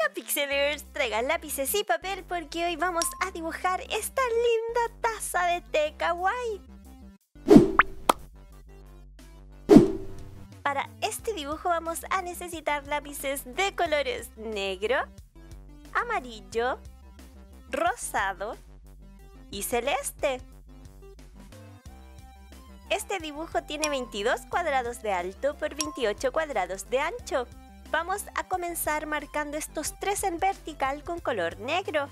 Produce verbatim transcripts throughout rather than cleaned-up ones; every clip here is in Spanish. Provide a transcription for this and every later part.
Hola Pixelers, traigan lápices y papel porque hoy vamos a dibujar esta linda taza de té kawaii. Para este dibujo vamos a necesitar lápices de colores negro, amarillo, rosado y celeste. Este dibujo tiene veintidós cuadrados de alto por veintiocho cuadrados de ancho. Vamos a comenzar marcando estos tres en vertical con color negro.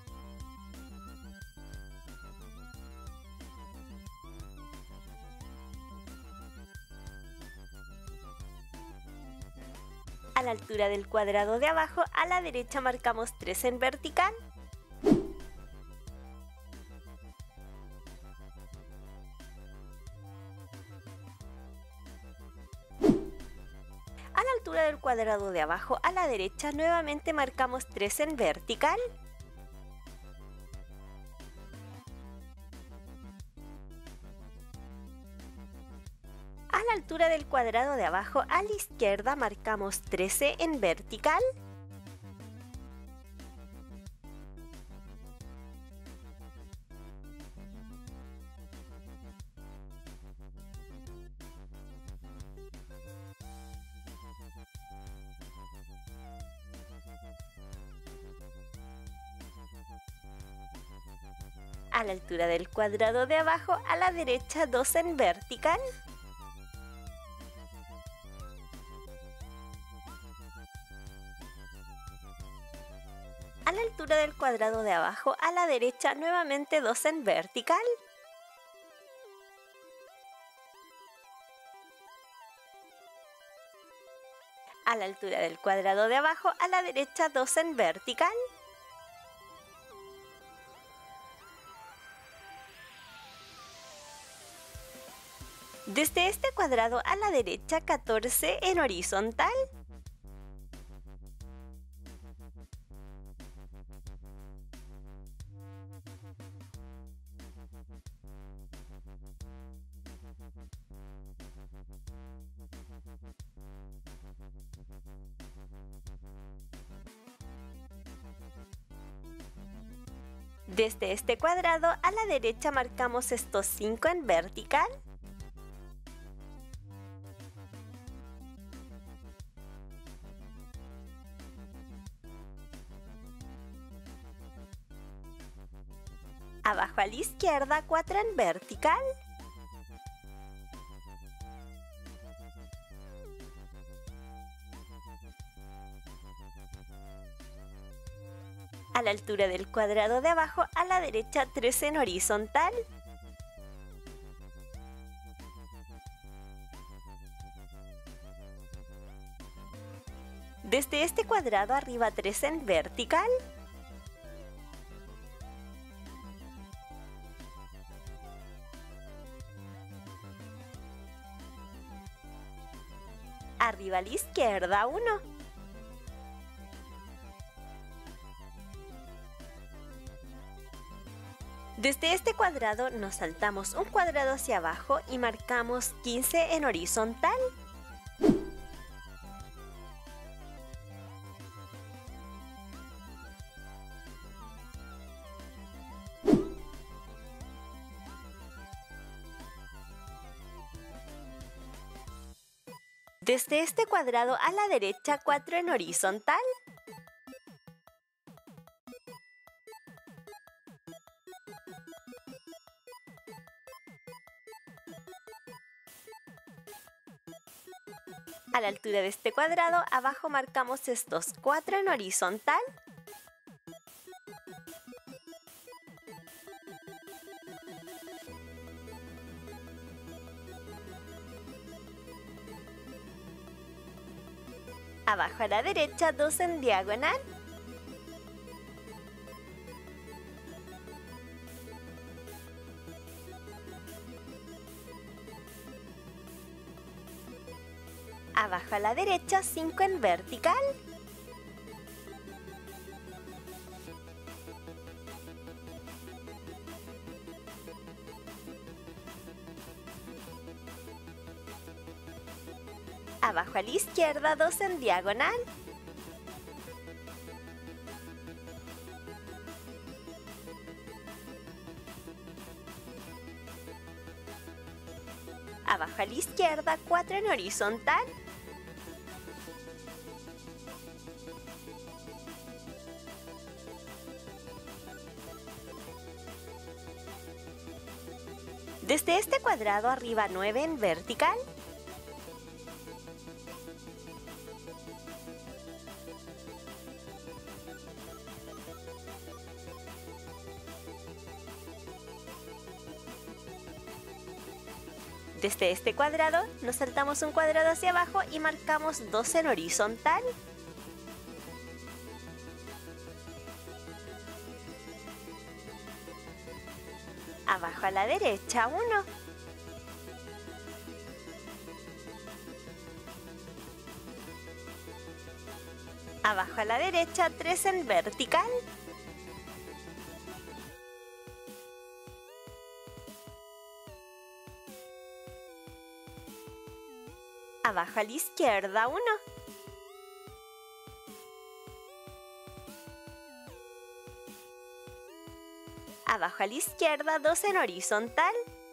A la altura del cuadrado de abajo, a la derecha marcamos tres en vertical. A la altura del cuadrado de abajo, a la derecha, nuevamente marcamos tres en vertical. A la altura del cuadrado de abajo, a la izquierda, marcamos trece en vertical. A la altura del cuadrado de abajo, a la derecha, dos en vertical. A la altura del cuadrado de abajo, a la derecha, nuevamente dos en vertical. A la altura del cuadrado de abajo, a la derecha, dos en vertical. Desde este cuadrado a la derecha, catorce en horizontal. Desde este cuadrado a la derecha marcamos estos cinco en vertical. Abajo a la izquierda, cuatro en vertical. A la altura del cuadrado de abajo, a la derecha, tres en horizontal. Desde este cuadrado arriba, tres en vertical. Arriba a la izquierda, uno. Desde este cuadrado nos saltamos un cuadrado hacia abajo y marcamos quince en horizontal. Desde este cuadrado a la derecha, cuatro en horizontal. A la altura de este cuadrado, abajo marcamos estos cuatro en horizontal. Abajo a la derecha, dos en diagonal. Abajo a la derecha, cinco en vertical. Abajo a la izquierda, dos en diagonal. Abajo a la izquierda, cuatro en horizontal. Desde este cuadrado arriba nueve en vertical. Desde este cuadrado nos saltamos un cuadrado hacia abajo y marcamos dos en horizontal. Abajo a la derecha uno. Abajo a la derecha tres en vertical. Abajo a la izquierda uno. Abajo a la izquierda dos en horizontal.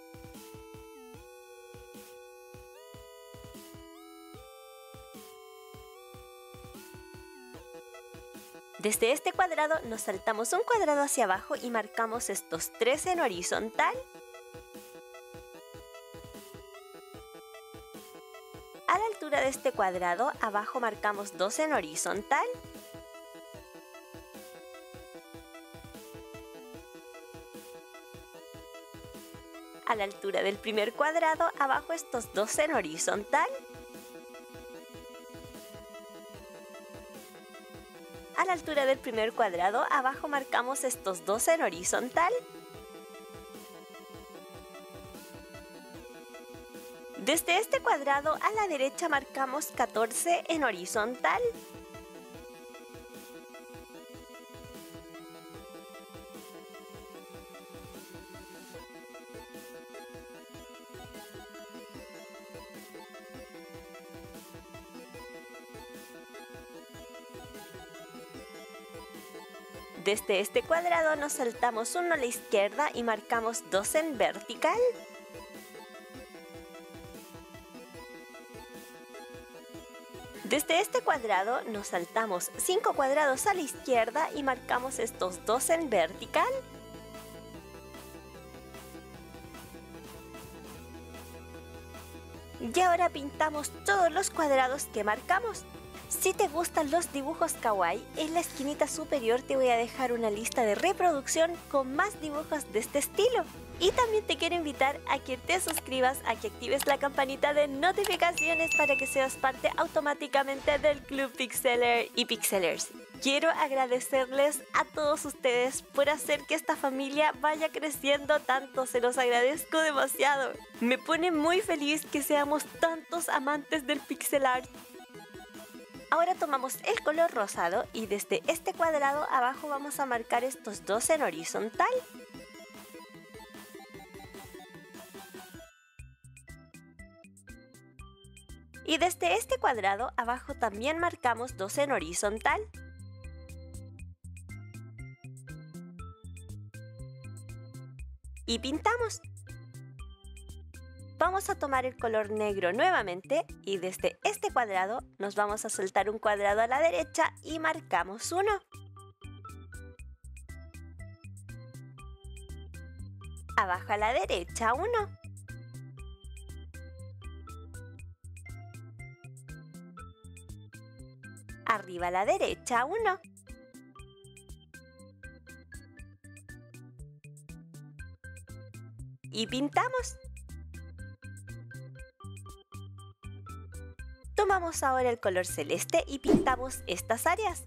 Desde este cuadrado nos saltamos un cuadrado hacia abajo y marcamos estos tres en horizontal. A la altura de este cuadrado, abajo marcamos dos en horizontal. A la altura del primer cuadrado, abajo estos dos en horizontal. A la altura del primer cuadrado, abajo marcamos estos dos en horizontal. Desde este cuadrado a la derecha marcamos catorce en horizontal. Desde este cuadrado nos saltamos uno a la izquierda y marcamos dos en vertical. Desde este cuadrado nos saltamos cinco cuadrados a la izquierda y marcamos estos dos en vertical. Y ahora pintamos todos los cuadrados que marcamos. Si te gustan los dibujos kawaii, en la esquinita superior te voy a dejar una lista de reproducción con más dibujos de este estilo. Y también te quiero invitar a que te suscribas, a que actives la campanita de notificaciones para que seas parte automáticamente del Club Pixeler y Pixelers. Quiero agradecerles a todos ustedes por hacer que esta familia vaya creciendo tanto, se los agradezco demasiado. Me pone muy feliz que seamos tantos amantes del pixel art. Ahora tomamos el color rosado y desde este cuadrado abajo vamos a marcar estos dos en horizontal. Y desde este cuadrado abajo también marcamos dos en horizontal. Y pintamos. Vamos a tomar el color negro nuevamente y desde este cuadrado nos vamos a saltar un cuadrado a la derecha y marcamos uno. Abajo a la derecha uno. Arriba a la derecha uno. Y pintamos. Tomamos ahora el color celeste y pintamos estas áreas.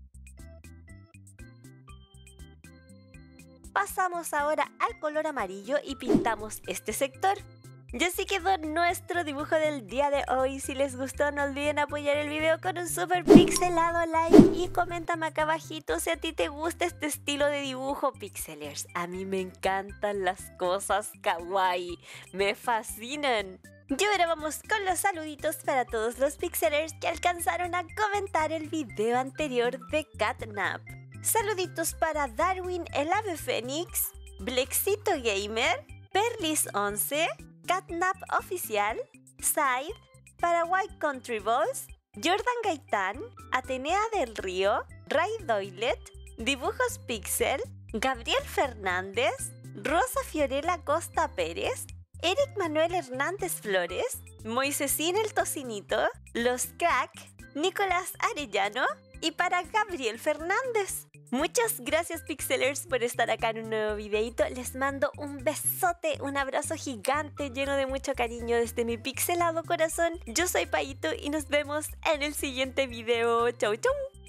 Pasamos ahora al color amarillo y pintamos este sector. Y así quedó nuestro dibujo del día de hoy. Si les gustó, no olviden apoyar el video con un super pixelado like y coméntame acá abajito si a ti te gusta este estilo de dibujo, pixelers. A mí me encantan las cosas kawaii, me fascinan. Y ahora vamos con los saluditos para todos los pixelers que alcanzaron a comentar el video anterior de Catnap. Saluditos para Darwin el Ave Fénix, Blexito Gamer, Perlis once, Catnap Oficial, Side, Paraguay Country Balls, Jordan Gaitán, Atenea del Río, Ray Doylet, Dibujos Pixel, Gabriel Fernández, Rosa Fiorella Costa Pérez, Eric Manuel Hernández Flores, Moisesín el Tocinito, Los Crack, Nicolás Arellano y para Gabriel Fernández. Muchas gracias Pixelers por estar acá en un nuevo videito. Les mando un besote, un abrazo gigante lleno de mucho cariño desde mi pixelado corazón. Yo soy Paito y nos vemos en el siguiente video. Chau chau.